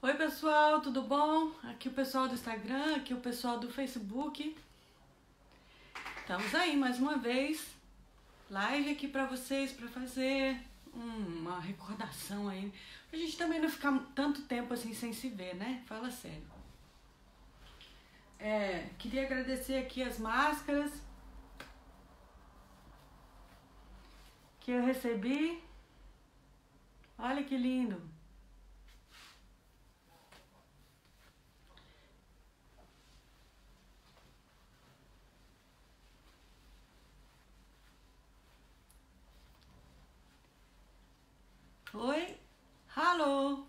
Oi pessoal, tudo bom? Aqui o pessoal do Instagram, aqui o pessoal do Facebook. Estamos aí mais uma vez, live aqui pra vocês, pra fazer uma recordação aí. Pra gente também não ficar tanto tempo assim sem se ver, né? Fala sério. Queria agradecer aqui as máscaras que eu recebi. Olha que lindo. Oi, alô.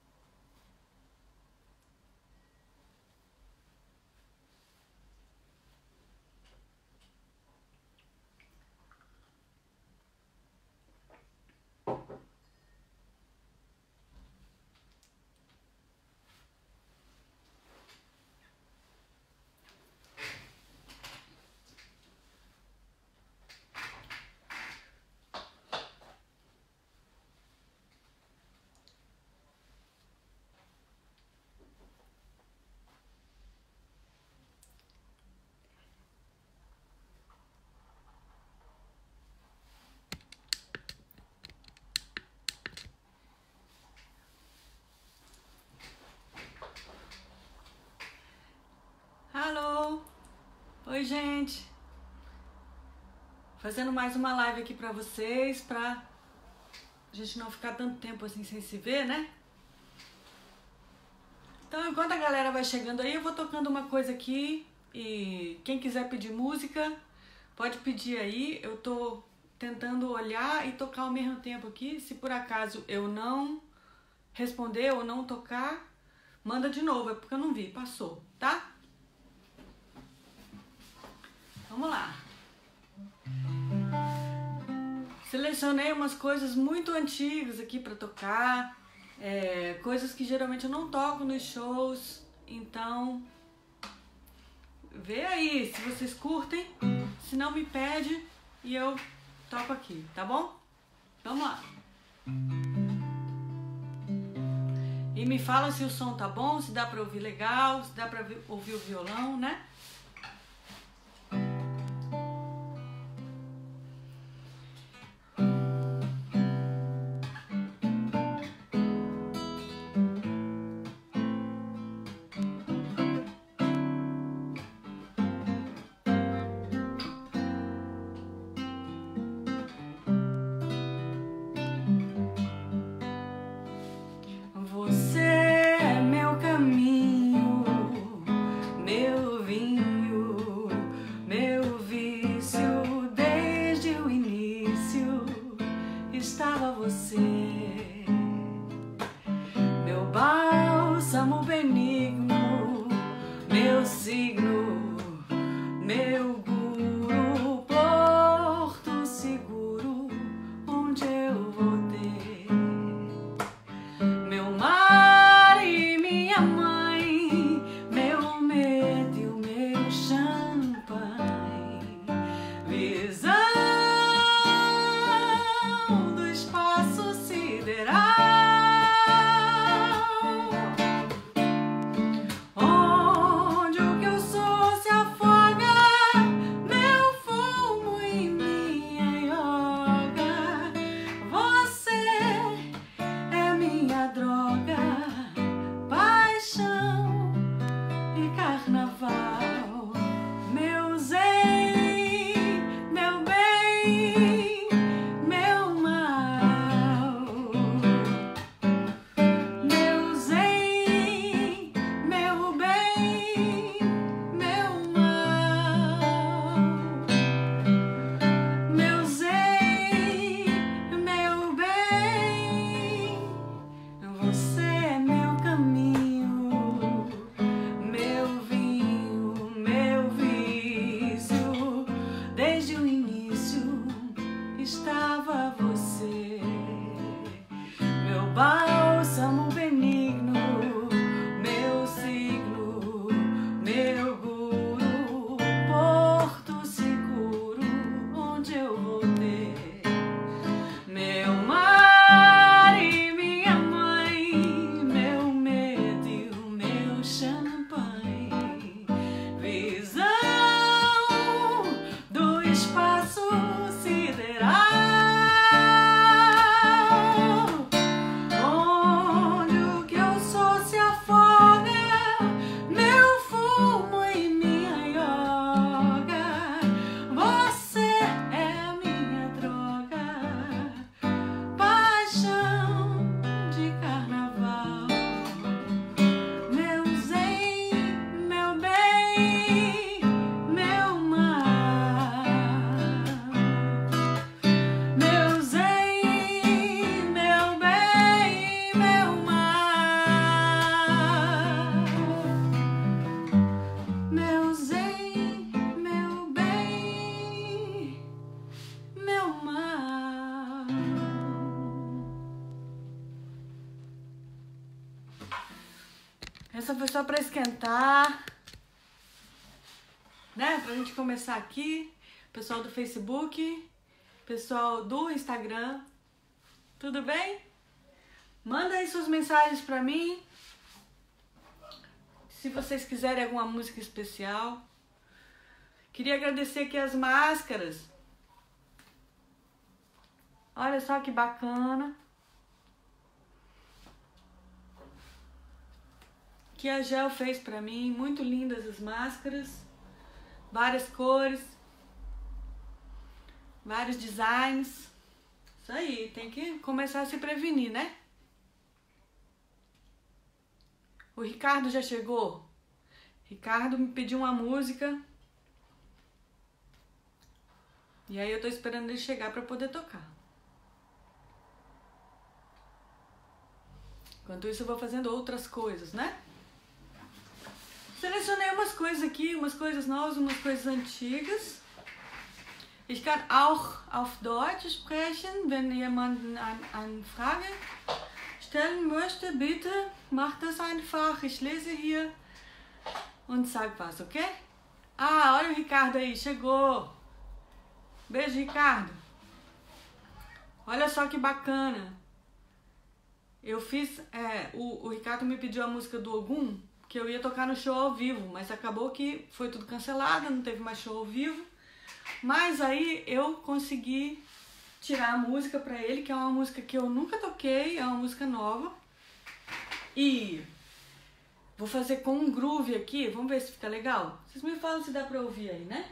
Alô. Oi, gente. Fazendo mais uma live aqui pra vocês, pra gente não ficar tanto tempo assim sem se ver, né? Então, enquanto a galera vai chegando aí, eu vou tocando uma coisa aqui e quem quiser pedir música, pode pedir aí. Eu tô tentando olhar e tocar ao mesmo tempo aqui. Se por acaso eu não responder ou não tocar, manda de novo, é porque eu não vi, passou, tá? Vamos lá. Selecionei umas coisas muito antigas aqui pra tocar, coisas que geralmente eu não toco nos shows, então vê aí se vocês curtem, se não me pede e eu toco aqui, tá bom? Vamos lá. E me fala se o som tá bom, se dá pra ouvir legal, se dá pra ouvir o violão, né? Meu mar e minha mãe, meu medo. Essa foi só para esquentar, né? Pra gente começar aqui. Pessoal do Facebook, pessoal do Instagram, tudo bem? Manda aí suas mensagens pra mim. Se vocês quiserem alguma música especial. Queria agradecer aqui as máscaras. Olha só que bacana. Que a Gel fez pra mim. Muito lindas as máscaras. Várias cores. Vários designs. Isso aí, tem que começar a se prevenir, né? O Ricardo já chegou? Ricardo me pediu uma música. E aí eu tô esperando ele chegar pra poder tocar. Enquanto isso eu vou fazendo outras coisas, né? Selecionei umas coisas aqui, umas coisas novas, umas coisas antigas. Ich kann auch auf Deutsch sprechen, wenn jemand eine Frage stellen möchte, bitte macht das einfach. Ich lese hier und sag was, ok? Ah, olha o Ricardo aí, chegou. Beijo, Ricardo. Olha só que bacana. Eu fiz, o Ricardo me pediu a música do Ogum, que eu ia tocar no show ao vivo, mas acabou que foi tudo cancelado, não teve mais show ao vivo. Mas aí eu consegui tirar a música pra ele, que é uma música que eu nunca toquei, é uma música nova. E vou fazer com um groove aqui, vamos ver se fica legal? Vocês me falam se dá pra ouvir aí, né?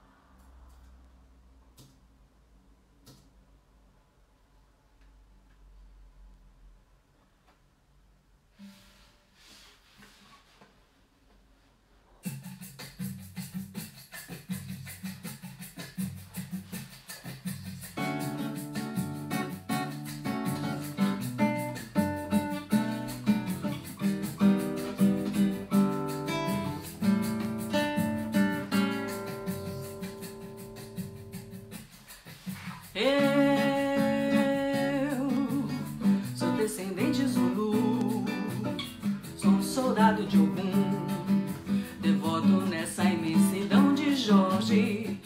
De Ogum, devoto nessa imensidão de Jorge,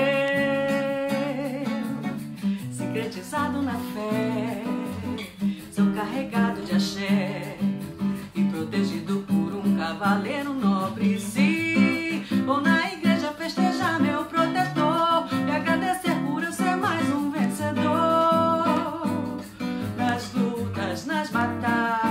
eu, sincretizado na fé, sou carregado de axé e protegido por um cavaleiro nobre. Se vou na igreja festejar meu protetor e agradecer por eu ser mais um vencedor nas lutas, nas batalhas.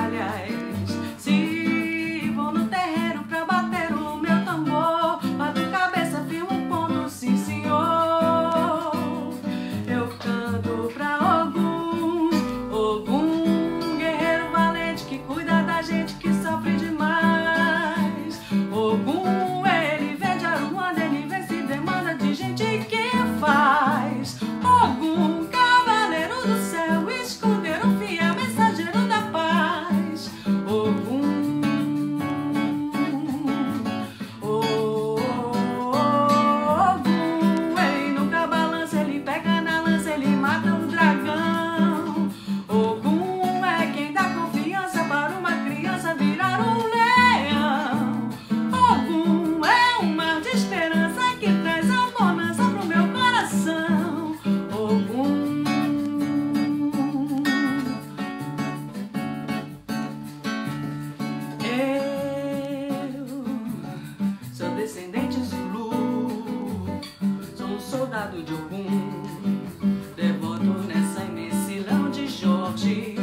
De Ogum, devoto nessa imensidão de Jorge,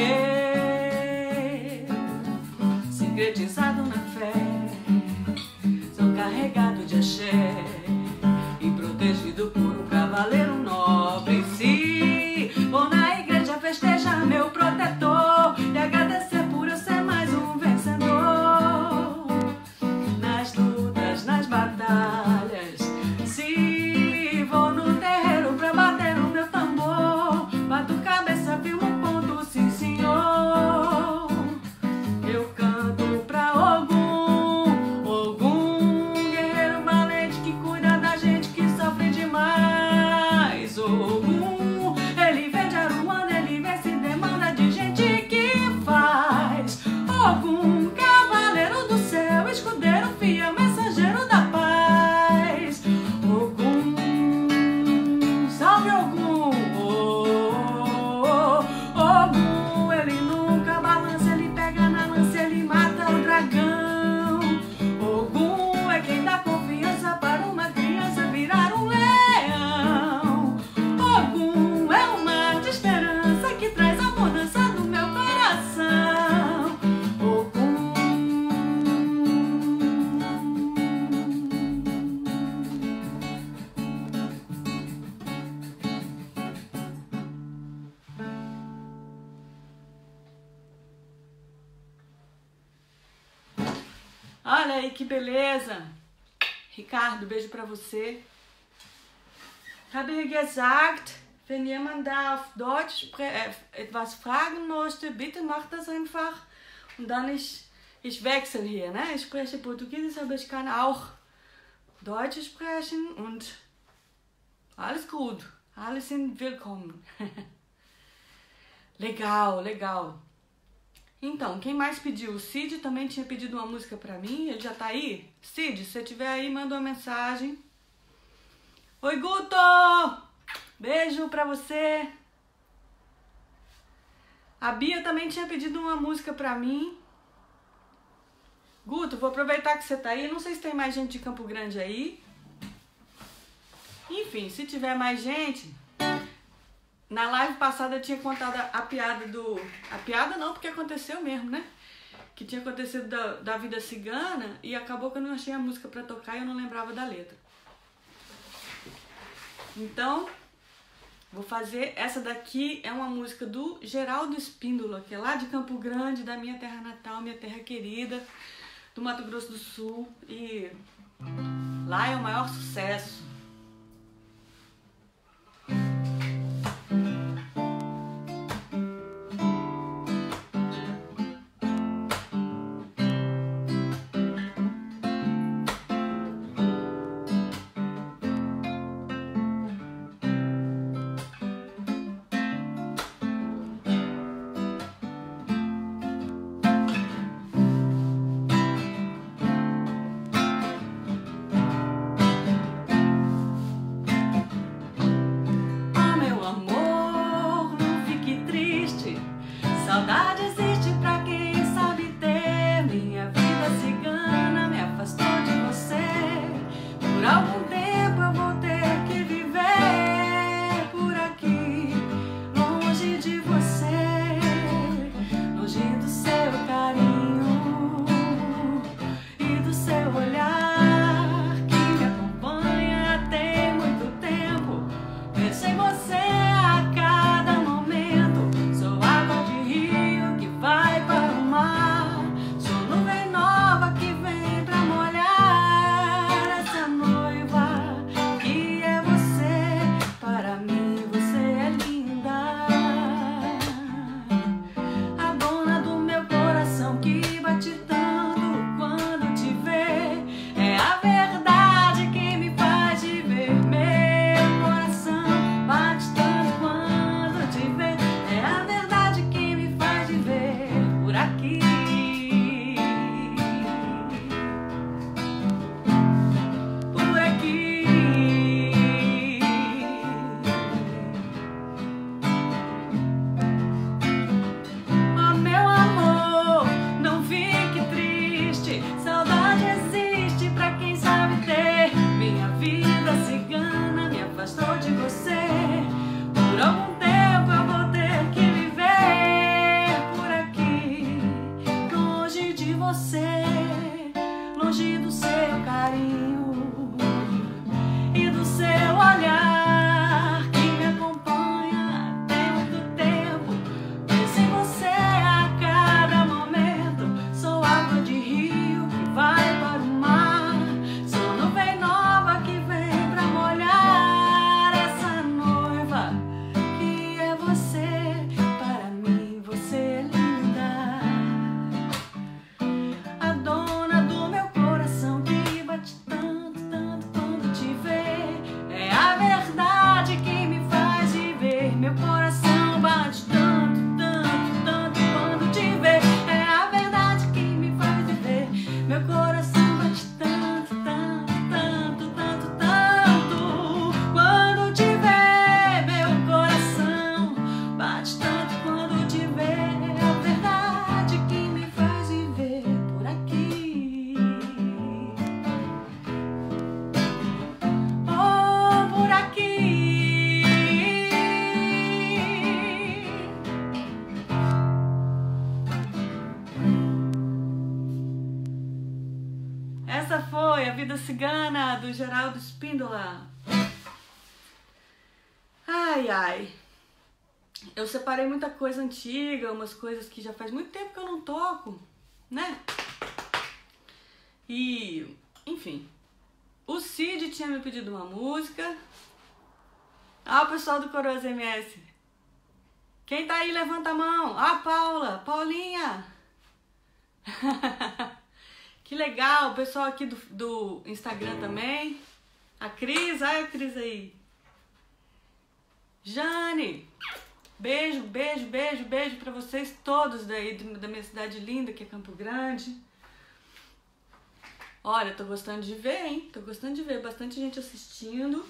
sincretizado na fé, sou carregado de axé e protegido por um cavaleiro nobre. Se vou na igreja festejar meu protetor e agradecer por eu ser mais um vencedor nas lutas, nas batalhas. Se vou no terreiro pra bater o meu tambor, bato cabeça, firmo ponto, sim senhor. Eu canto pra Ogum. Olha aí que beleza. Ricardo, beijo pra você. Habe ich gesagt, wenn jemand da auf Deutsch etwas fragen möchte, bitte macht das einfach. Und dann ich wechsle hier, ne? Ich spreche Portugiesisch, aber ich kann auch Deutsch sprechen und alles gut. Alle sind willkommen. Legal, legal. Então, quem mais pediu? O Cid também tinha pedido uma música pra mim. Ele já tá aí? Cid, se você estiver aí, manda uma mensagem. Oi, Guto! Beijo pra você. A Bia também tinha pedido uma música pra mim. Guto, vou aproveitar que você tá aí. Não sei se tem mais gente de Campo Grande aí. Enfim, se tiver mais gente... Na live passada eu tinha contado a piada do... A piada não, porque aconteceu mesmo, né? Que tinha acontecido da vida cigana e acabou que eu não achei a música pra tocar e eu não lembrava da letra. Então, vou fazer... Essa daqui é uma música do Geraldo Espíndola, que é lá de Campo Grande, da minha terra natal, minha terra querida, do Mato Grosso do Sul. E lá é o maior sucesso. Saudade existe pra quem sabe ter. Minha vida cigana me afastou de você. Por algum tempo eu vou ter que viver por aqui, longe de você, longe do seu carinho e do seu olhar que me acompanha tem muito tempo. Penso em você a cada momento. Sou água de rio que vai para o mar. Sou nuvem nova que vem pra molhar essa noiva que é você. Para mim você é linda, a dona do meu coração que bate tanto quando te vê. É a verdade que me faz viver. Meu coração bate tanto quando te vê. É a verdade que me faz viver por aqui, por aqui. Oh, meu amor, não fique triste. Saudade existe pra quem sabe ter. Minha vida cigana me afastou de você. Por algum tempo eu vou ter que viver por aqui, longe de você, longe do seu carinho e do seu olhar que me acompanha tem muito tempo. Penso em você a cada momento. Sou água de rio que vai para o mar. Sou nuvem nova que vem pra molhar essa noiva que é você. Para mim você é linda, a dona do meu coração que bate tanto, tanto quando te vê. É a verdade que me faz viver. Meu coração bate tanto, tanto, tanto quando te vê. É a verdade que me faz viver. Meu coração bate tanto, tanto, tanto, tanto, tanto quando te vê. Meu coração bate tanto quando te vê. É a verdade que me faz viver por aqui. Oh, por aqui. Essa foi a Vida Cigana do Geraldo Espíndola. Ai, ai. Eu separei muita coisa antiga, umas coisas que já faz muito tempo que eu não toco, né? E, enfim, o Cid tinha me pedido uma música. Ah, o pessoal do Coroas MS. Quem tá aí, levanta a mão. Ah, Paula, Paulinha. Que legal, o pessoal aqui do Instagram também. A Cris, olha a Cris aí. Jane, beijo, beijo, beijo, beijo pra vocês todos daí da minha cidade linda, que é Campo Grande. Olha, tô gostando de ver, hein? Tô gostando de ver bastante gente assistindo.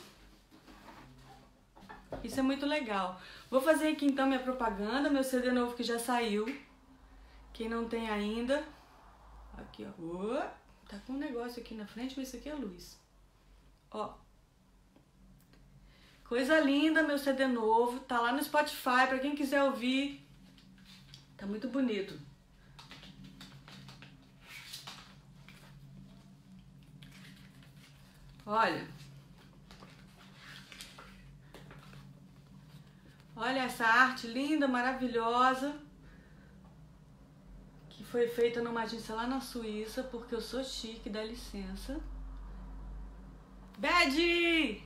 Isso é muito legal. Vou fazer aqui então minha propaganda, meu CD novo que já saiu. Quem não tem ainda. Aqui, ó. Tá com um negócio aqui na frente, mas isso aqui é luz. Ó. Coisa linda, meu CD novo. Tá lá no Spotify, pra quem quiser ouvir. Tá muito bonito. Olha. Olha essa arte linda, maravilhosa. Que foi feita numa agência lá na Suíça, porque eu sou chique, dá licença. Bad!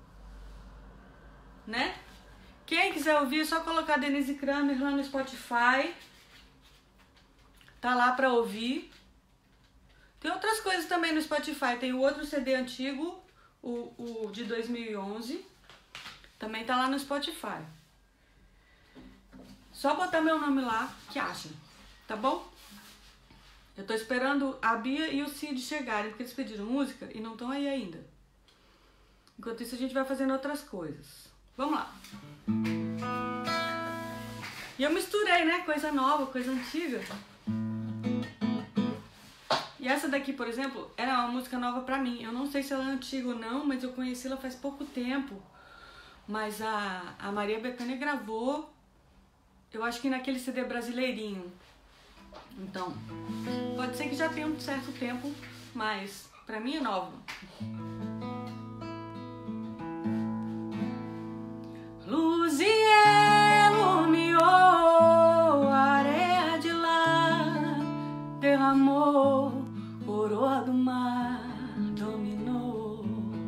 Né? Quem quiser ouvir, é só colocar Denise Kramer lá no Spotify. Tá lá pra ouvir. Tem outras coisas também no Spotify. Tem o outro CD antigo, o de 2011. Também tá lá no Spotify. Só botar meu nome lá que acha, tá bom? Eu tô esperando a Bia e o Cid chegarem, porque eles pediram música e não estão aí ainda. Enquanto isso a gente vai fazendo outras coisas. Vamos lá. E eu misturei, né? Coisa nova, coisa antiga. E essa daqui, por exemplo, era uma música nova pra mim. Eu não sei se ela é antiga ou não, mas eu conheci ela faz pouco tempo. Mas a Maria Bethânia gravou, eu acho que naquele CD brasileirinho. Então, pode ser que já tenha um certo tempo, mas pra mim é nova. Luziel iluminou, a areia de lá derramou, coroa do mar dominou.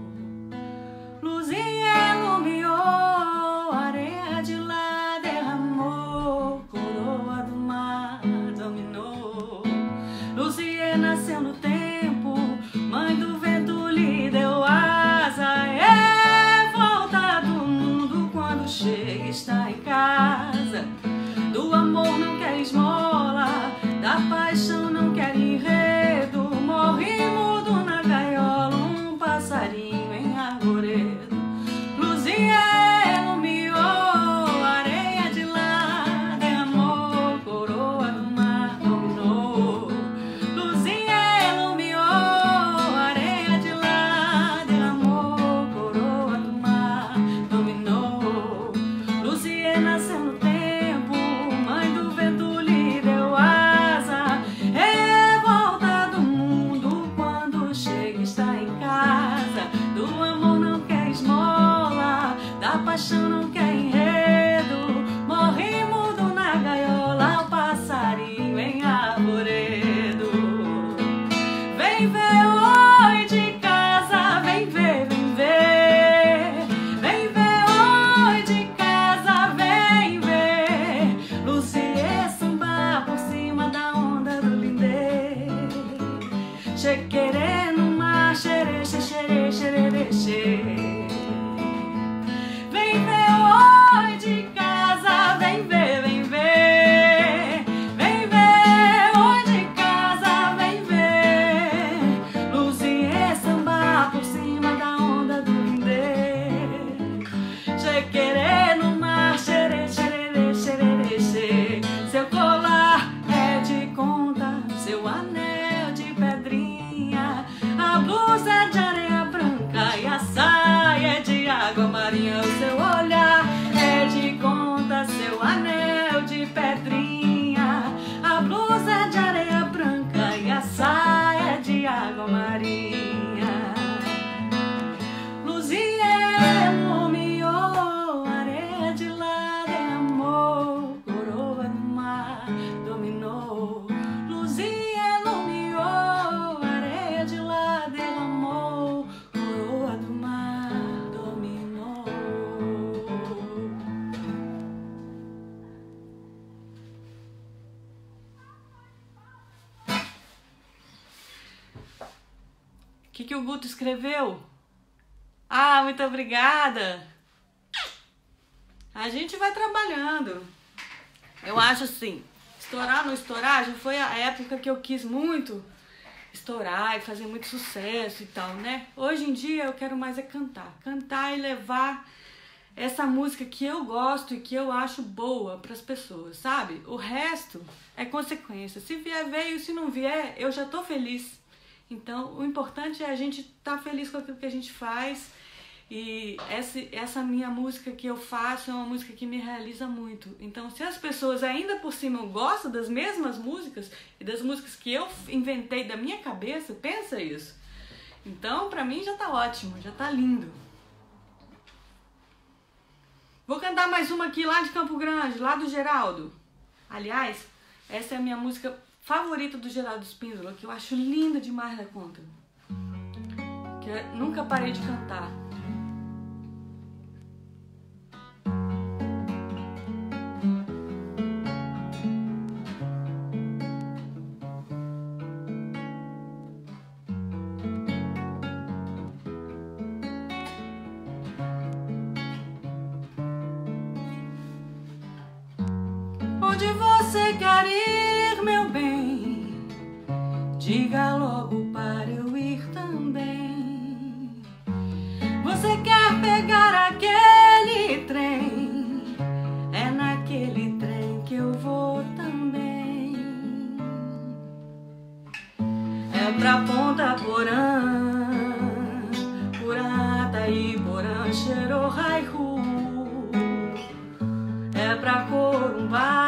Luziel iluminou, a areia de lá derramou, coroa do mar dominou. Luziel nasceu no tempo, mãe do vento lhe deu asa. Volta do mundo quando chega, está em casa. Do amor não quer esmola, da paixão não quer enredo. Morre mudo na gaiola, um passarinho em arvoredo. Luzinha iluminou, areia de lá derramou, coroa do mar dominou. Luzinha iluminou, areia de lá derramou, coroa do mar dominou. Luzinha nasceu no tempo, mãe do vento lhe deu asa. Revolta do mundo quando chega, está em casa. Do amor não quer esmola, da paixão não quer enredo. Morre mudo na gaiola, o passarinho em arvoredo. Vem ver oi de casa, vem ver, vem ver. Vem ver oi de casa, vem ver. Luciê samba por cima da onda do lindê. Chequerê no mar, xerê, xerê, xerê, xerê. Vem ver oi de casa, vem ver, vem ver. Vem ver oi de casa, vem ver. Luciê samba por cima da onda do lindê. Chequerê no mar, xerê, xerê, xerê, xerê. Seu colar é de conta, seu anel de pedrinha, a blusa de areia branca e a saia de água marinha. O seu olhar é de conta, seu anel de pedrinha, a blusa de areia branca e a saia de água marinha. Luzinha iluminou, areia de lá derramou, coroa do mar dominou. Luzinha iluminou, areia que o Guto escreveu? Ah, muito obrigada! A gente vai trabalhando. Eu acho assim, estourar ou não estourar, já foi a época que eu quis muito estourar e fazer muito sucesso e tal, né? Hoje em dia eu quero mais é cantar. Cantar e levar essa música que eu gosto e que eu acho boa para as pessoas, sabe? O resto é consequência. Se vier, veio. Se não vier, eu já tô feliz. Então, o importante é a gente estar feliz com aquilo que a gente faz. E essa minha música que eu faço é uma música que me realiza muito. Então, se as pessoas ainda por cima gostam das mesmas músicas e das músicas que eu inventei da minha cabeça, pensa isso. Então, pra mim já tá ótimo, já tá lindo. Vou cantar mais uma aqui lá de Campo Grande, lá do Geraldo. Aliás, essa é a minha música favorita do Geraldo Espíndola, que eu acho linda demais da conta. Que eu nunca parei de cantar. Onde você quer ir, meu bem? Diga logo para eu ir também. Você quer pegar aquele trem? É naquele trem que eu vou também. É pra Ponta Porã, Purata-i, Porã, Xerorraihu. É pra Corumbá,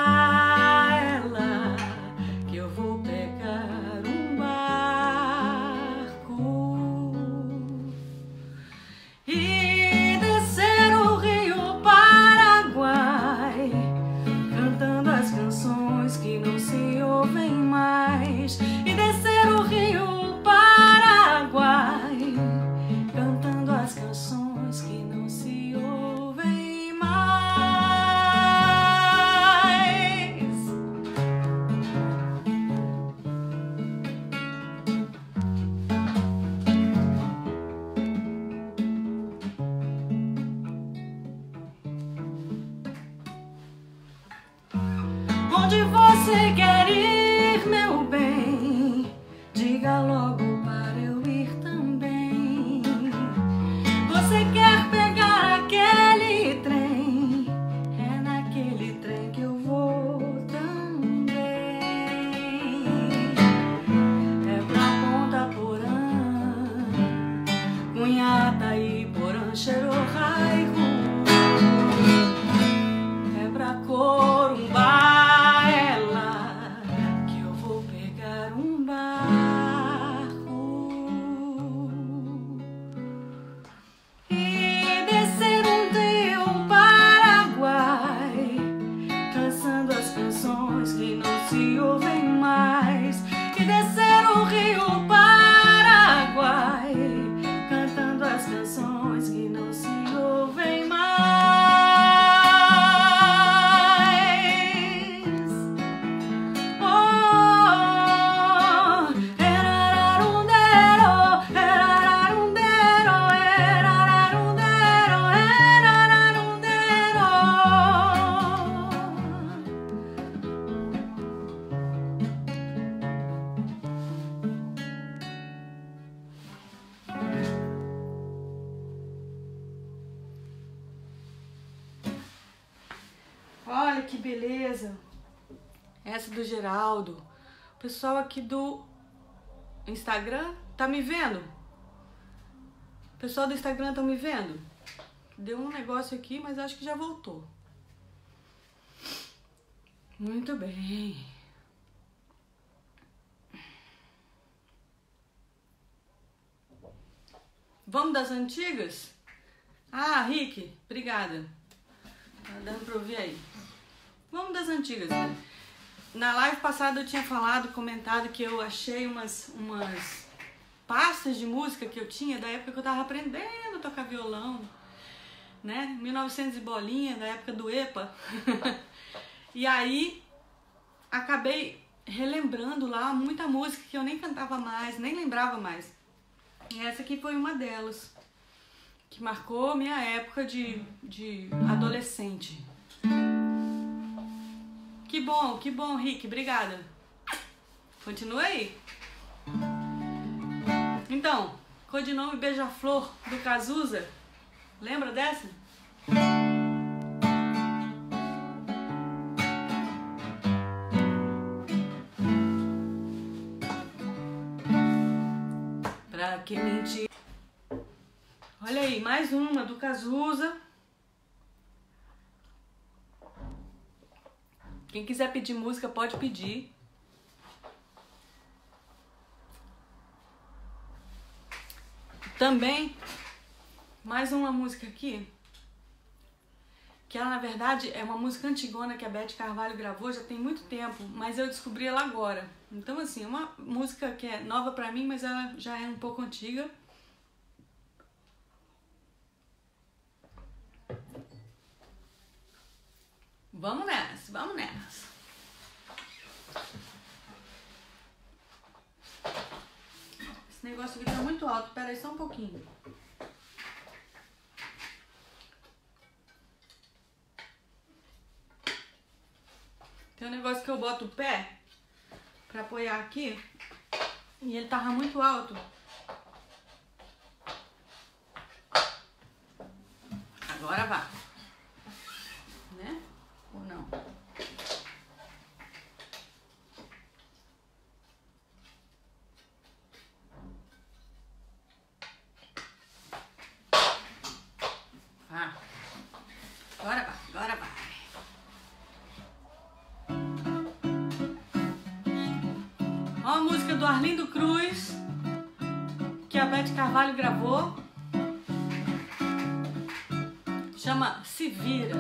onde você quer ir, meu bem? Diga logo para eu ir também. Você quer pegar aquele trem? É naquele trem que eu vou também. É pra Ponta Porã, Cunhata-i, Porã, Xerorraihu. É pra Corumbá, que não se ouvem mais, e descer o rio Paraguai, cantando as canções que não se ouvem mais. Oh, erararundero, erararundero, erararundero, erararundero. Olha que beleza! Essa do Geraldo. O pessoal aqui do Instagram tá me vendo? O pessoal do Instagram tá me vendo? Deu um negócio aqui, mas acho que já voltou. Muito bem. Vamos das antigas? Ah, Rick, obrigada. Tá dando pra ouvir aí. Vamos das antigas. Na live passada eu tinha falado, comentado que eu achei umas pastas de música que eu tinha da época que eu tava aprendendo a tocar violão, né? 1900 e bolinha, da época do EPA. E aí acabei relembrando lá muita música que eu nem cantava mais, nem lembrava mais. E essa aqui foi uma delas, que marcou minha época de adolescente. Que bom, Rick, obrigada. Continua aí. Então, codinome Beija-Flor do Cazuza. Lembra dessa? Pra que mentir? Olha aí, mais uma do Cazuza. Quem quiser pedir música pode pedir. Também, mais uma música aqui, que ela na verdade é uma música antigona que a Beth Carvalho gravou já tem muito tempo, mas eu descobri ela agora. Então assim, é uma música que é nova pra mim, mas ela já é um pouco antiga. Vamos nessa, vamos nessa. Esse negócio aqui tá muito alto, pera aí só um pouquinho. Tem um negócio que eu boto o pé pra apoiar aqui e ele tava muito alto. Agora vai. Né? Ou não? Ah. Agora vai, agora vai. Ó a música do Arlindo Cruz, que a Beth Carvalho gravou. Chama Se Vira.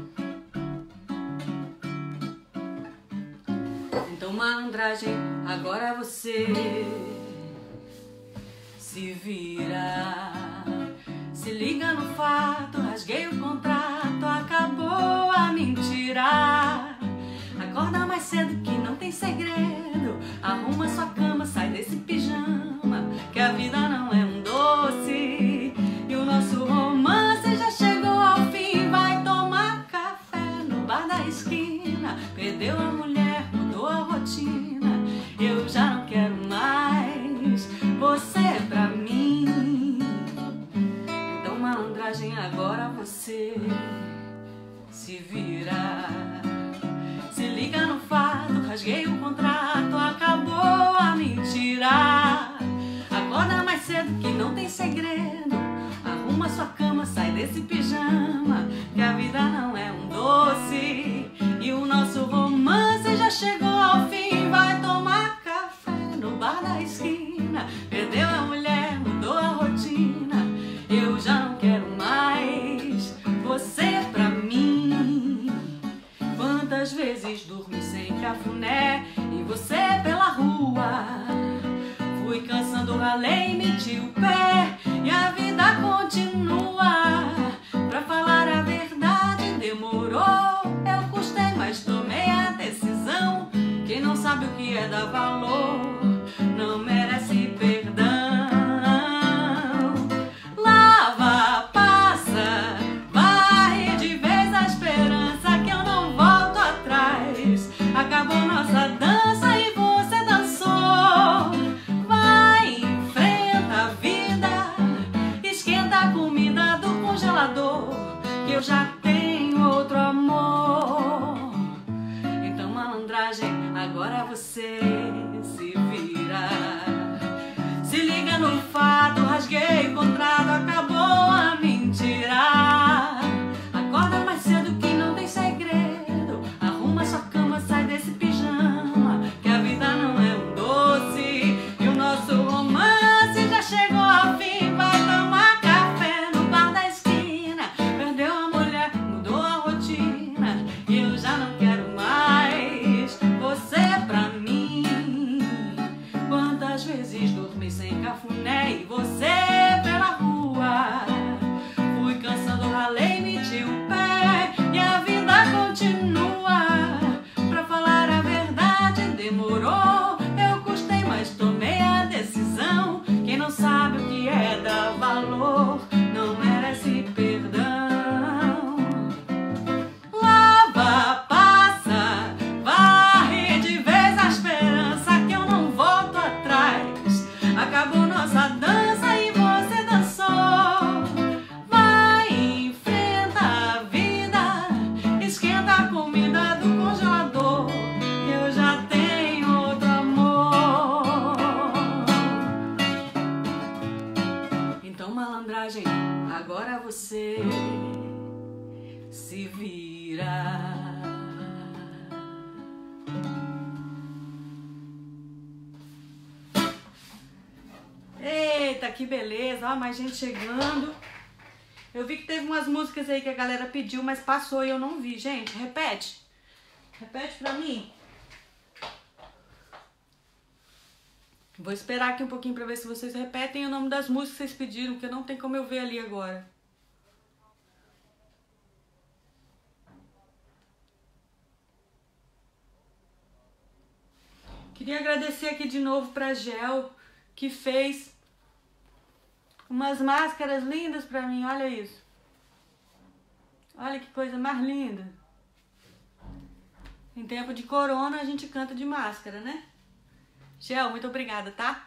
Então, malandragem, agora você se vira. Se liga no fato, rasguei o contrato, acabou a mentira. Acorda mais cedo que não tem segredo, arruma sua cama, sai desse pijama, que a vida não é um doce e o nosso romance já chegou ao fim. Vai tomar café no bar da esquina, perdeu a mulher, mudou a rotina, eu já não quero mais você pra mim. Então, malandragem, agora você se vira. Se liga no fato, rasguei o contrato, acabou a mentira. Acorda mais cedo que não tem segredo, arruma sua cama, sai desse pijama, que a vida não é um doce e o nosso romance já chegou ao fim. Vai tomar café no bar da esquina, perdeu a mulher, mudou a rotina, eu já não quero mais você pra mim. Quantas vezes dormi sem cafuné e você pela rua, fui cansando, ralei, meti o pé e a vida continua. Pra falar a verdade demorou, eu custei, mas tomei a decisão. Quem não sabe o que é dar valor não merece perdão. Lava, passa, varre de vez a esperança que eu não volto atrás. Acabou nossa dança e você dançou. Vai, enfrenta a vida, esquenta a comida do congelador, que eu já tenho outro amor. Então, malandragem, agora você se vira. Se liga no fato, rasguei o contrato, acabou a mentira. Acorda mais cedo que não tem segredo, arruma sua cama, sai desse pijama, que a vida não é um doce e o nosso romance já chegou ao fim. Vai tomar café no bar da esquina, perdeu a mulher, mudou a rotina, e eu já não quero mais você pra mim. Quantas vezes dormi sem cafuné e você pela rua, fui cansando, Eita, que beleza, ó, mais gente chegando. Eu vi que teve umas músicas aí que a galera pediu, mas passou e eu não vi. Gente, repete. Repete pra mim. Vou esperar aqui um pouquinho pra ver se vocês repetem o nome das músicas que vocês pediram, porque não tem como eu ver ali agora. Queria agradecer aqui de novo pra Gel, que fez umas máscaras lindas pra mim, olha isso. Olha que coisa mais linda. Em tempo de corona a gente canta de máscara, né? Gel, muito obrigada, tá?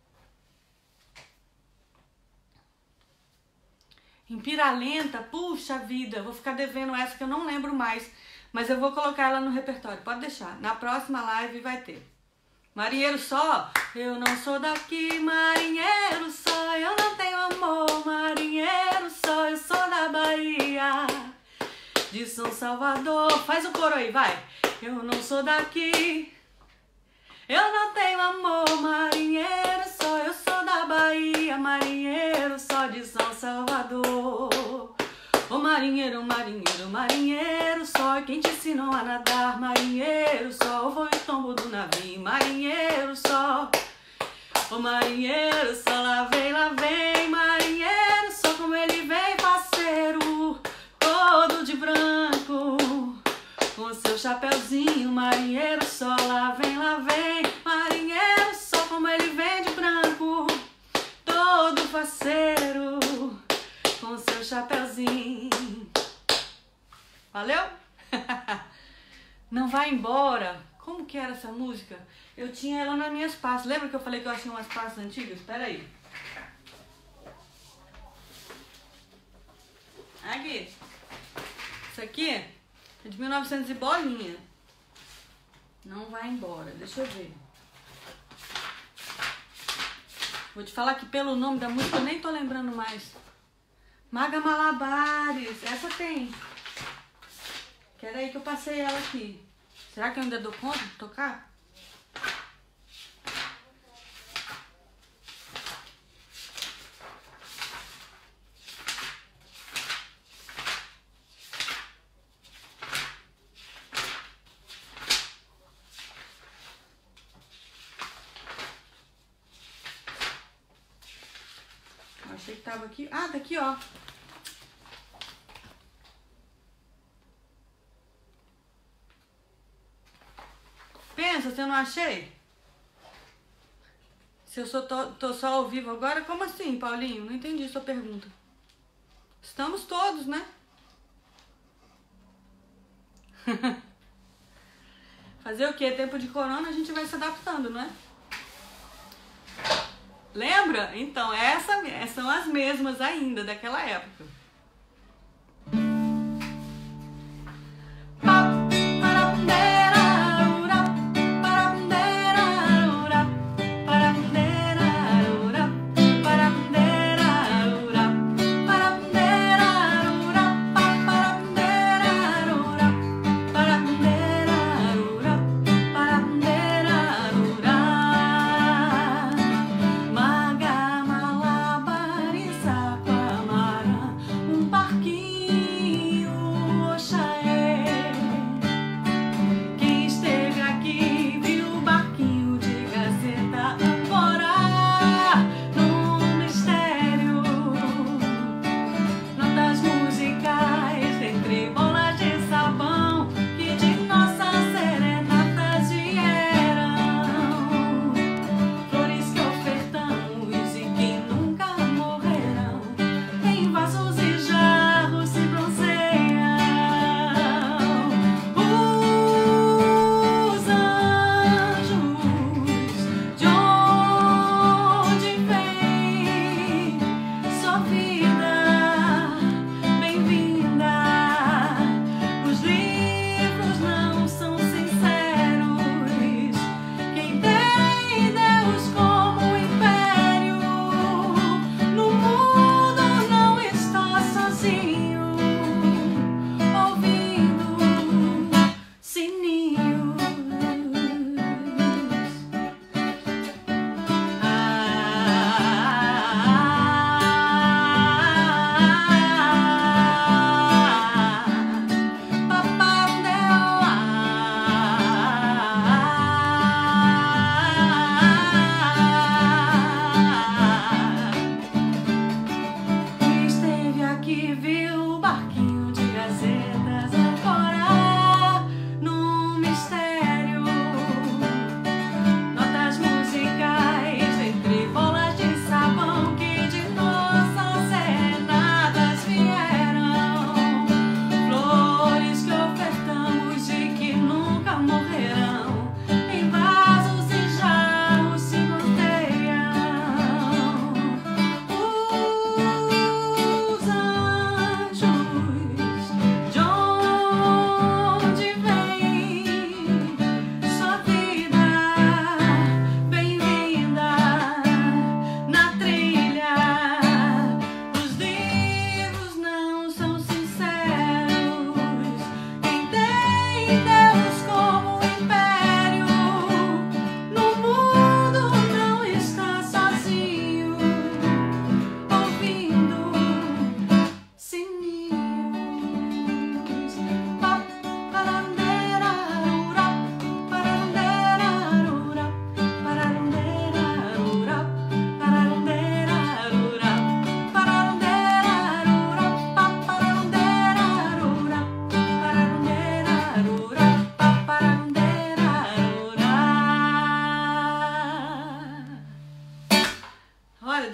Em Piralenta, puxa vida, vou ficar devendo essa que eu não lembro mais, mas eu vou colocar ela no repertório, pode deixar. Na próxima live vai ter. Marinheiro só, eu não sou daqui, marinheiro só, eu não tenho amor, marinheiro só, eu sou da Bahia, de São Salvador. Faz o coro aí, vai. Eu não sou daqui, eu não tenho amor, marinheiro só, eu sou da Bahia, marinheiro só de São Salvador. Ô marinheiro, marinheiro, marinheiro só, quem te ensinou a nadar, marinheiro só, o voo e tombo do navio, marinheiro só. Ô marinheiro só, lá vem, marinheiro só, como ele vem parceiro, todo de branco, com seu chapeuzinho, marinheiro só, lá vem, marinheiro só, como ele vem de branco, todo faceiro, com seu chapeuzinho. Valeu? Não vai embora. Como que era essa música? Eu tinha ela nas minhas pastas. Lembra que eu falei que eu achei umas pastas antigas? Espera aí. Aqui. Isso aqui é de 1900 e bolinha. Não vai embora. Deixa eu ver. Vou te falar que pelo nome da música eu nem tô lembrando mais. Maga Malabares. Essa tem. Que era aí que eu passei ela aqui. Será que eu ainda dou conta de tocar? Achei que tava aqui. Ah, tá aqui, ó. Pensa, se eu não achei? Se eu tô só ao vivo agora, como assim, Paulinho? Não entendi sua pergunta. Estamos todos, né? Fazer o quê? Tempo de corona a gente vai se adaptando, não é? Lembra? Então, essas são as mesmas ainda daquela época.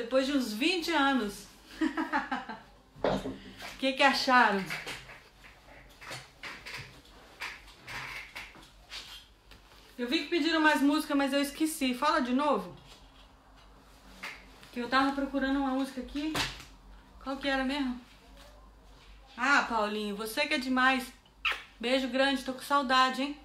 depois de uns 20 anos. O que acharam? Eu vi que pediram mais música, mas eu esqueci. Fala de novo. Que eu tava procurando uma música aqui. Qual que era mesmo? Ah, Paulinho, você que é demais. Beijo grande, tô com saudade, hein?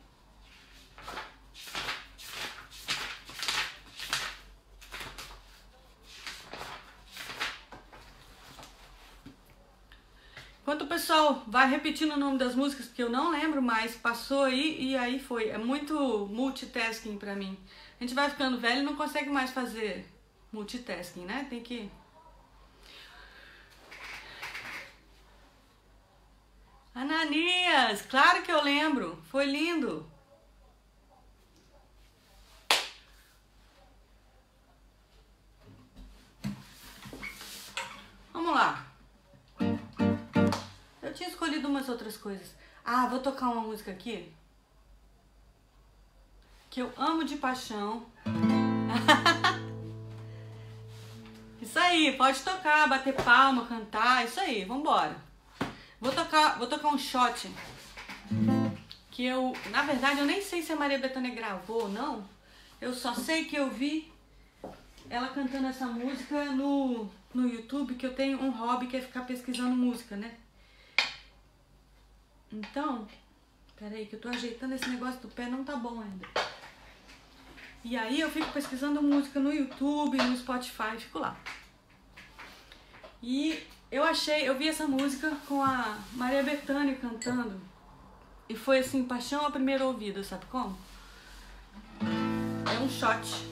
Enquanto o pessoal vai repetindo o nome das músicas, porque eu não lembro mais, passou aí e aí foi. É muito multitasking pra mim. A gente vai ficando velho e não consegue mais fazer multitasking, né? Tem que... Ananias, claro que eu lembro. Foi lindo. Vamos lá. Eu tinha escolhido umas outras coisas. Ah, vou tocar uma música aqui que eu amo de paixão. Isso aí, pode tocar, bater palma, cantar, isso aí, vambora. Vou tocar um shot que eu, na verdade, eu nem sei se a Maria Bethânia gravou ou não. Eu só sei que eu vi ela cantando essa música no YouTube, que eu tenho um hobby que é ficar pesquisando música, né? Então, peraí que eu tô ajeitando esse negócio do pé, não tá bom ainda. E aí eu fico pesquisando música no YouTube, no Spotify, fico lá. E eu vi essa música com a Maria Bethânia cantando. E foi assim, paixão à primeira ouvida, sabe como? É um shot.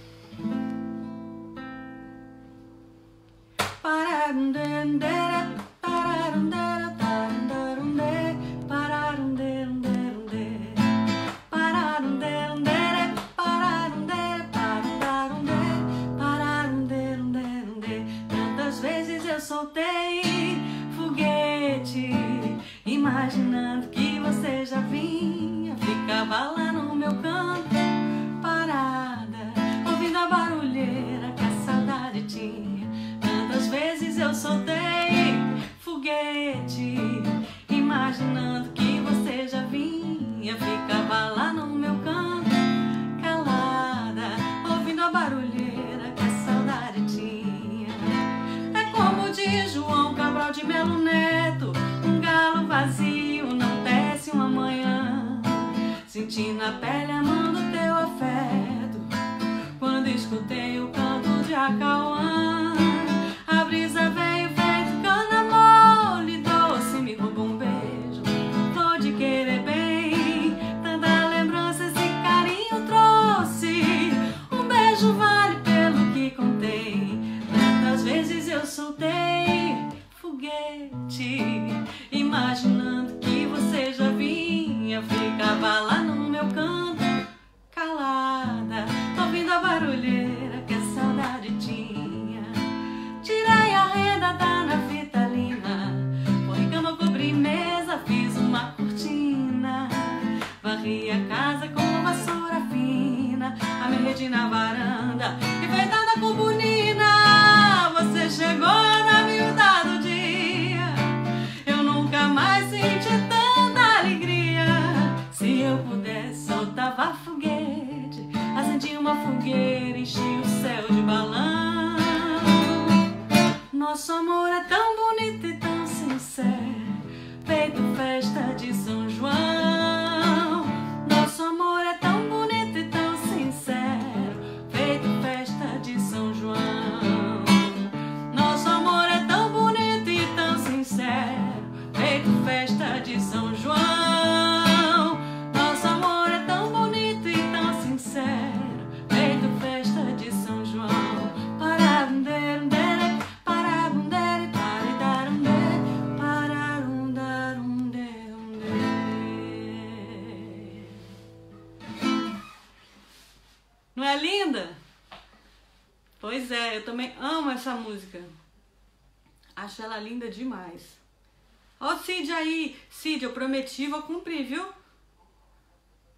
Tantas vezes eu soltei foguete, imaginando que você já vinha. Ficava lá no meu canto, parada, ouvindo a barulheira que a saudade tinha. Tantas vezes eu soltei foguete, imaginando que você já vinha. Ficava lá no meu canto, calada, ouvindo a barulheira que a saudade tinha. É como diz João Cabral de Melo Neto: um galo vazio não desce uma manhã. Senti na pele a mão do teu afeto quando escutei o canto de Acauã. A brisa veio feito cana mole doce, me roubou um beijo, flor de querer bem. Tanta lembrança esse carinho trouxe, um beijo vale pelo que contém. Tantas vezes eu soltei foguete, imaginando que você já vinha. Ficava lá no meu canto, calada, ouvindo a barulheira que a saudade tinha. Tirei a renda da naftalina, põe cama, cobri mesa, fiz uma cortina. Varri a casa com vassoura fina, a minha rede na varanda, enfeitada com bonina. Você chegou na miúda do dia, eu nunca mais senti tanta alegria. Se eu pudesse, soltava foguete, acendia uma fogueira, enchia o céu de balão. Nosso amor é tão bonito e tão sincero, feito festa de São João. Nosso amor é tão bonito e tão sincero, feito festa de São João. Nosso amor é tão bonito e tão sincero, feito festa de São João. Nosso amor é tão bonito e tão sincero, feito festa de São João. Não é linda? Pois é, eu também amo essa música. Acho ela linda demais. Ó o Cid aí. Cid, eu prometi, vou cumprir, viu?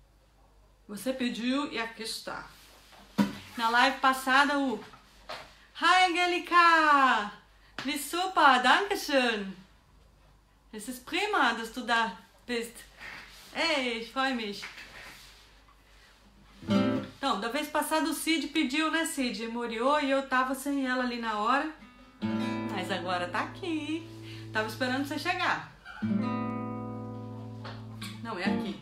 Você pediu e aqui está. Na live passada, Hi Angelika! Wie super, danke schön! Es ist prima, dass du da bist. Ei, ich freue mich. Então, da vez passada o Cid pediu, né, Cid? Moriou e eu tava sem ela ali na hora. Mas agora tá aqui. Tava esperando você chegar. Não, é aqui.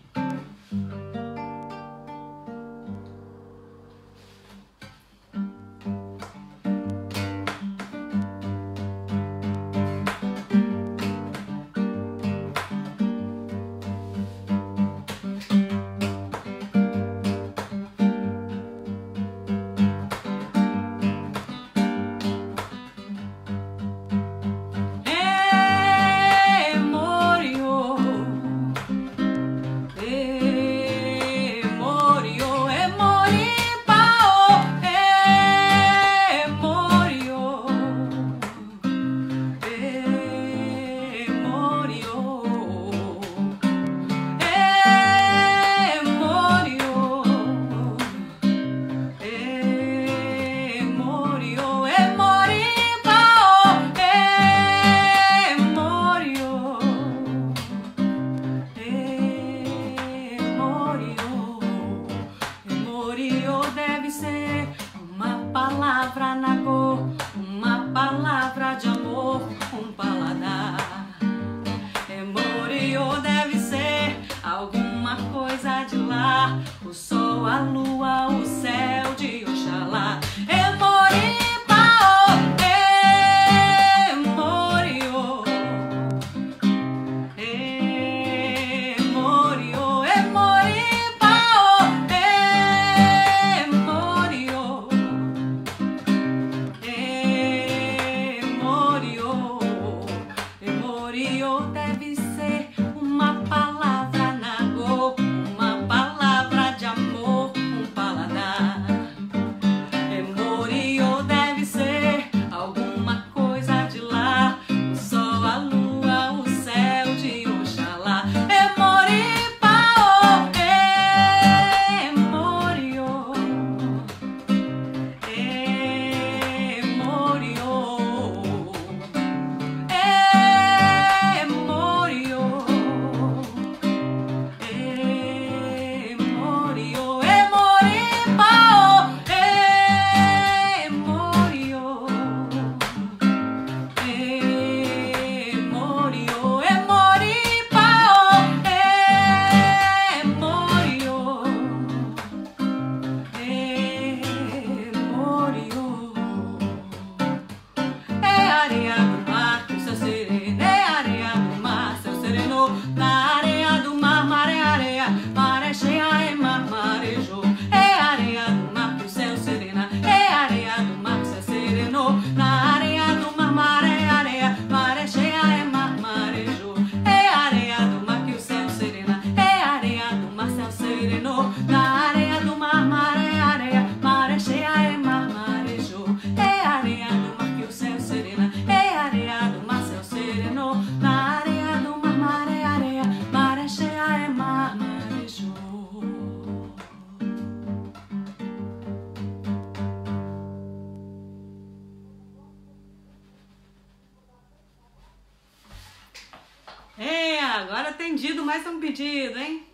Agora atendido mais um pedido, hein?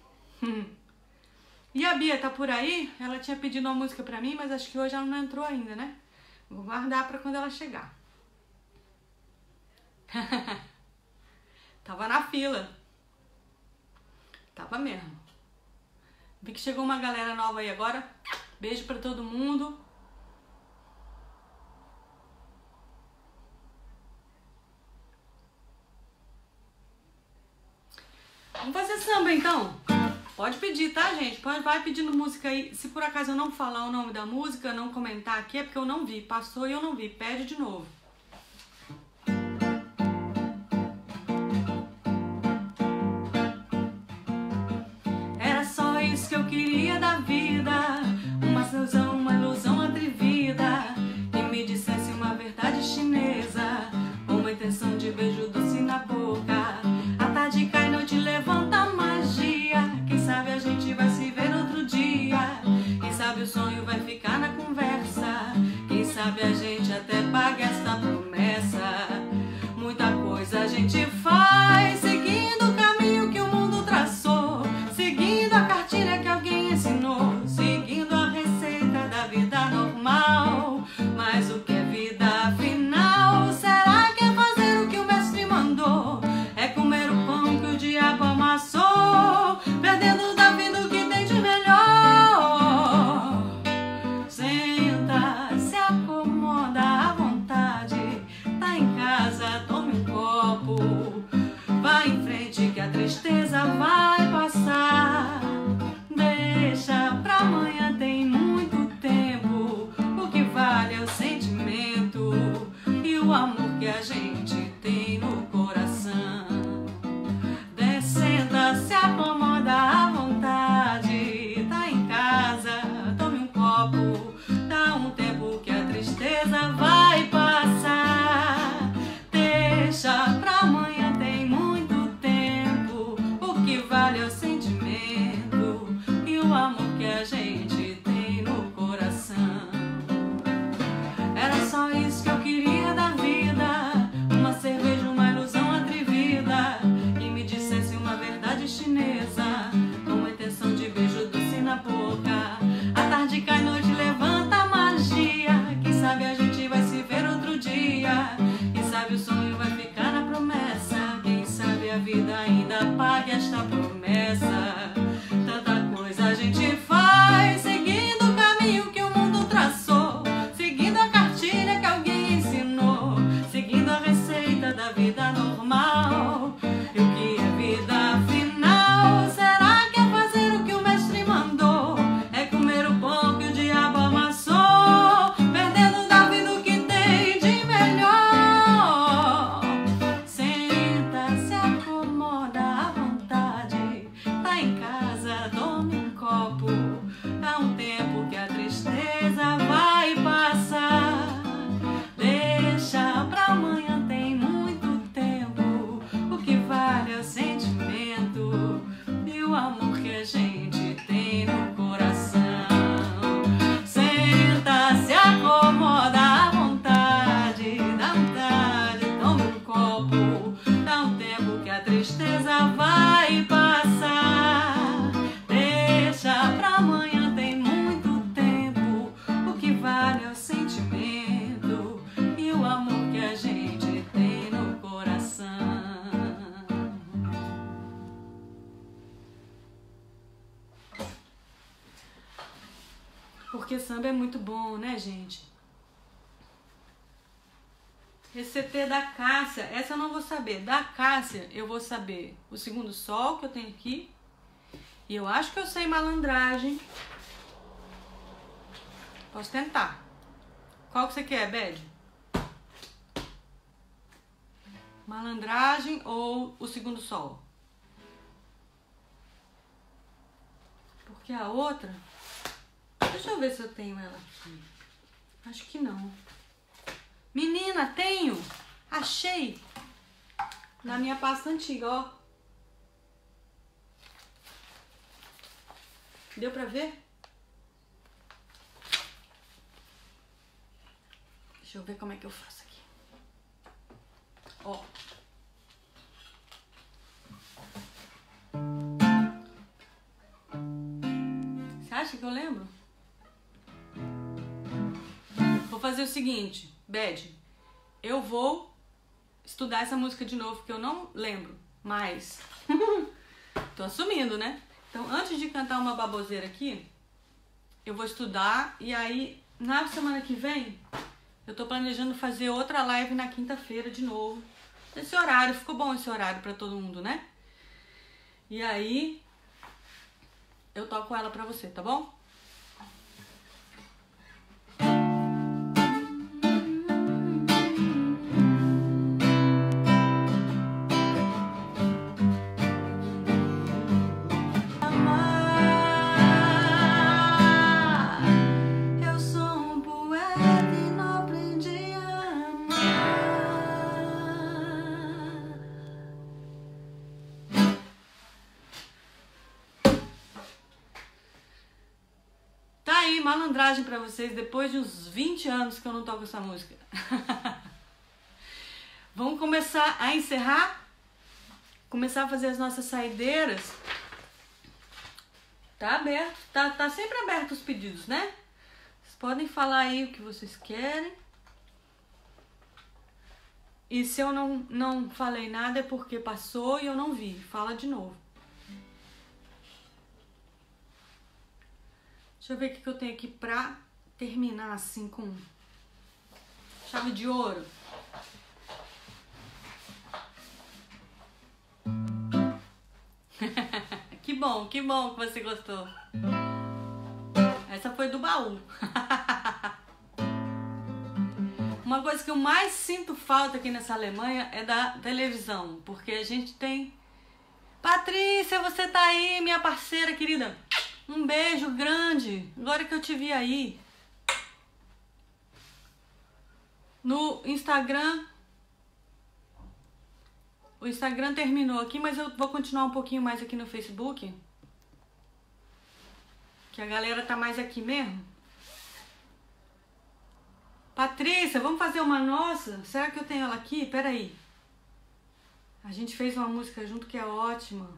E a Bia tá por aí? Ela tinha pedido uma música pra mim, mas acho que hoje ela não entrou ainda, né? Vou guardar pra quando ela chegar. Tava na fila. Tava mesmo. Vi que chegou uma galera nova aí agora. Beijo pra todo mundo. Vamos fazer samba então? Pode pedir, tá, gente? Vai pedindo música aí. Se por acaso eu não falar o nome da música, não comentar aqui, é porque eu não vi. Passou e eu não vi. Pede de novo. Era só isso que eu queria da vida. Uma ilusão atrevida. Que me dissesse uma verdade chinesa. Uma intenção de beijo doce na boca. A tarde cai, noite levanta magia. Quem sabe a gente vai se ver outro dia. Quem sabe o sonho vai ficar na conversa. Quem sabe sabe a gente até paga essa promessa. Muita coisa a gente faz seguindo o caminho que o mundo traçou, seguindo a cartilha que alguém ensinou, seguindo a receita da vida normal. Mas o que é vida afinal? Será que é fazer o que o mestre mandou? É comer o pão que o diabo amassou, perdendo da vida o que tem de melhor. Senta, se acomoda à vontade, tá em casa, tome um copo, vai em frente que a tristeza vai passar. Deixa pra amanhã, tem muito tempo, o que vale é o sentimento e o amor que a gente tem no coração. Senta, se acomoda à vontade, tá em casa, tome um copo, dá um tempo que a tristeza vai passar. Deixa pra amanhã, tem muito tempo, o que vale é o sentimento e o amor que a gente tem no coração. Era só isso que eu queria da vida, uma cerveja, uma ilusão atrevida, e me dissesse uma verdade chinesa, uma intenção de beijo doce na boca. A tarde cai, noite levanta a magia, quem sabe a gente vai se ver outro dia, quem sabe o sonho vai ficar na promessa, quem sabe a vida ainda pague esta promessa. Tanta coisa a gente faz seguindo o caminho que o mundo traçou, seguindo a cartilha que alguém ensinou, seguindo a receita da vida normal. E o que é vida afinal? Será que é fazer o que o mestre mandou? É comer o pão que o diabo amassou, perdendo da vida o que tem de melhor. Senta, se acomoda à vontade, tá em casa, tome um copo, dá um tempo que a tristeza vai passar. Deixa pra amanhã, tem muito tempo, o que vale é o sentimento e o amor que a gente tem no coração. Senta, se acomoda à vontade, dá vontade, tome um copo, dá um tempo que a tristeza vai passar. Deixa pra amanhã, tem muito tempo, o que vale é o sentimento e o amor que a gente tem no coração. Porque samba é muito bom, né, gente? Esse CT da Cássia, essa eu não vou saber. Da Cássia eu vou saber o segundo sol que eu tenho aqui. E eu acho que eu sei malandragem. Posso tentar. Qual que você quer, Bed? Malandragem ou o segundo sol? Porque a outra... Deixa eu ver se eu tenho ela aqui. Acho que não. Menina, tenho! Achei! Na minha pasta antiga, ó. Deu pra ver? Deixa eu ver como é que eu faço aqui. Ó. Você acha que eu lembro? Vou fazer o seguinte, Bed. Eu vou estudar essa música de novo, que eu não lembro, mas... Tô assumindo, né? Então, antes de cantar uma baboseira aqui, eu vou estudar e aí, na semana que vem, eu tô planejando fazer outra live na quinta-feira de novo. Esse horário, ficou bom esse horário pra todo mundo, né? E aí, eu toco ela pra você, tá bom? malandragem pra vocês depois de uns 20 anos que eu não toco essa música. Vamos começar a encerrar? Começar a fazer as nossas saideiras? Tá aberto, tá sempre aberto os pedidos, né? Vocês podem falar aí o que vocês querem. E se eu não falei nada é porque passou e eu não vi. Fala de novo. Deixa eu ver o que eu tenho aqui pra terminar assim com chave de ouro. Que bom que você gostou. Essa foi do baú. Uma coisa que eu mais sinto falta aqui nessa Alemanha é da televisão, porque a gente tem... Patrícia, você tá aí, minha parceira querida. Um beijo grande, agora que eu te vi aí. No Instagram... O Instagram terminou aqui, mas eu vou continuar um pouquinho mais aqui no Facebook. Que a galera tá mais aqui mesmo. Patrícia, vamos fazer uma nossa? Será que eu tenho ela aqui? Peraí. A gente fez uma música junto que é ótima.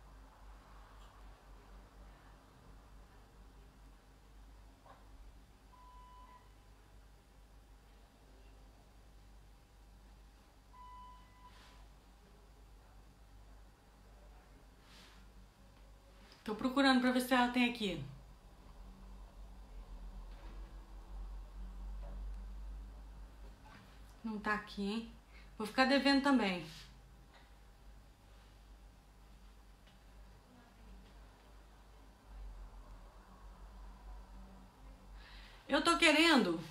Tô procurando pra ver se ela tem aqui. Não tá aqui, hein? Vou ficar devendo também. Eu tô querendo.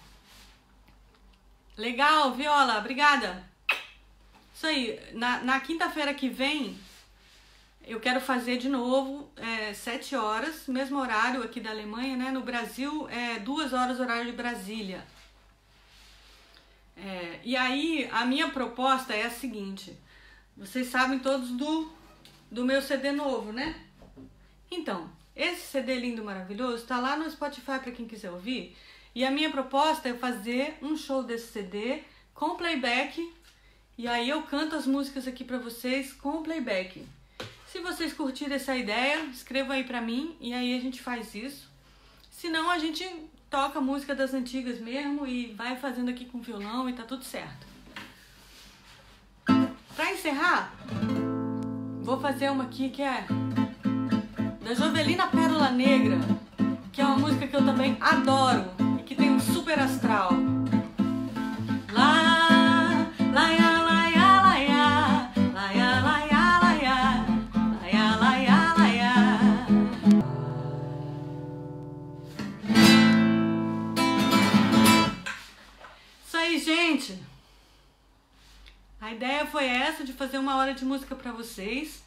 Legal, Viola, obrigada. Isso aí, na quinta-feira que vem, eu quero fazer de novo 7 horas, mesmo horário aqui da Alemanha, né? No Brasil, 2 horas horário de Brasília. E aí, a minha proposta é a seguinte. Vocês sabem todos do meu CD novo, né? Então, esse CD lindo, maravilhoso, tá lá no Spotify para quem quiser ouvir. E a minha proposta é fazer um show desse CD com playback. E aí eu canto as músicas aqui para vocês com playback. Se vocês curtirem essa ideia, escrevam aí pra mim e aí a gente faz isso. Se não, a gente toca música das antigas mesmo e vai fazendo aqui com violão e tá tudo certo. Pra encerrar, vou fazer uma aqui que é da Jovelina Pérola Negra, que é uma música que eu também adoro e que tem um super astral. Gente, a ideia foi essa, de fazer uma hora de música pra vocês.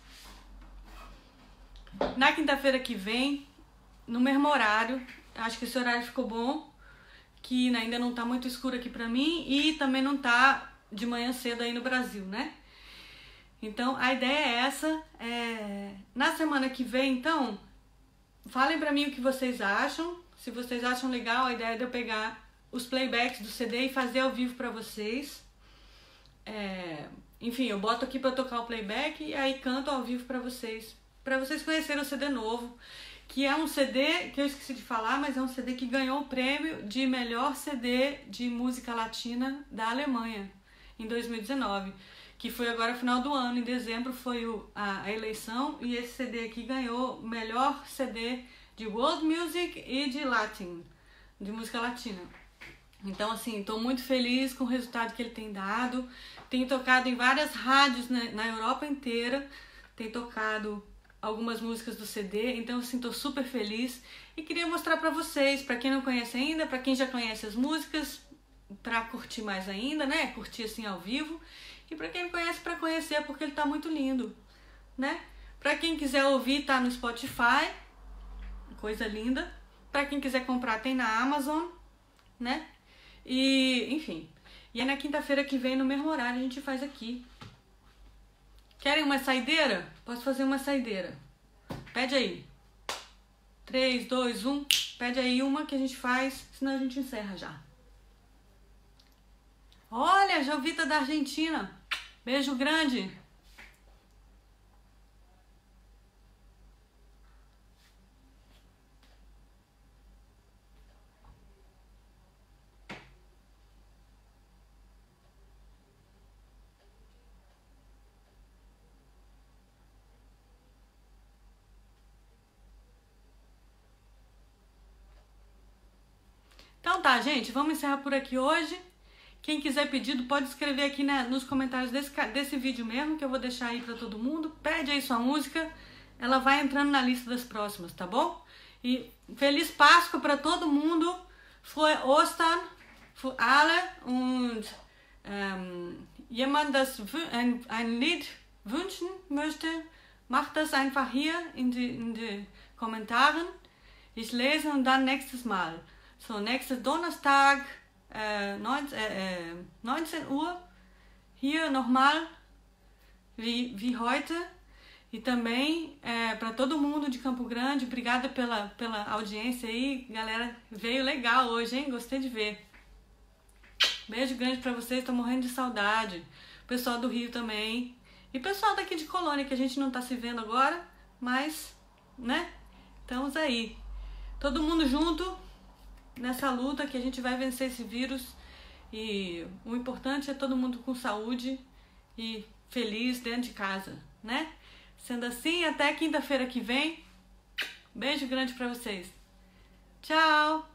Na quinta-feira que vem, no mesmo horário, acho que esse horário ficou bom, que ainda não tá muito escuro aqui pra mim e também não tá de manhã cedo aí no Brasil, né? Então, a ideia é essa. Na semana que vem, então, falem pra mim o que vocês acham. Se vocês acham legal, a ideia é de eu pegar os playbacks do CD e fazer ao vivo pra vocês. Enfim, eu boto aqui pra tocar o playback e aí canto ao vivo pra vocês conhecerem o CD novo, que é um CD que eu esqueci de falar, mas é um CD que ganhou o prêmio de melhor CD de música latina da Alemanha em 2019, que foi agora final do ano, em dezembro foi a eleição, e esse CD aqui ganhou o melhor CD de World Music e de Latin, de música latina. Então, assim, tô muito feliz com o resultado que ele tem dado. Tem tocado em várias rádios na Europa inteira. Tem tocado algumas músicas do CD. Então, assim, tô super feliz. E queria mostrar pra vocês, pra quem não conhece ainda, pra quem já conhece as músicas, pra curtir mais ainda, né? Curtir, assim, ao vivo. E pra quem não conhece, pra conhecer, porque ele tá muito lindo, né? Pra quem quiser ouvir, tá no Spotify. Coisa linda. Pra quem quiser comprar, tem na Amazon, né? E, enfim. E aí na quinta-feira que vem, no mesmo horário, a gente faz aqui. Querem uma saideira? Posso fazer uma saideira. Pede aí. 3, 2, 1, Pede aí uma que a gente faz, senão a gente encerra já. Olha, Jovita da Argentina. Beijo grande. Então tá, gente, vamos encerrar por aqui hoje. Quem quiser pedido pode escrever aqui nos comentários desse vídeo mesmo, que eu vou deixar aí pra todo mundo. Pede aí sua música, ela vai entrando na lista das próximas, tá bom? E feliz Páscoa pra todo mundo. Frohe Ostern für alle und jemand das ein Lied wünschen möchte, macht das einfach hier in die Kommentaren. Ich lese und dann nächstes Mal. So, nächstes Donnerstag, 19 Uhr, hier nochmal, wie heute. E também, para todo mundo de Campo Grande, obrigada pela audiência aí. Galera, veio legal hoje, hein? Gostei de ver. Beijo grande para vocês, tô morrendo de saudade. Pessoal do Rio também. E pessoal daqui de Colônia, que a gente não tá se vendo agora, mas, né? Estamos aí. Todo mundo junto nessa luta que a gente vai vencer esse vírus. E o importante é todo mundo com saúde e feliz dentro de casa, né? Sendo assim, até quinta-feira que vem. Beijo grande pra vocês. Tchau!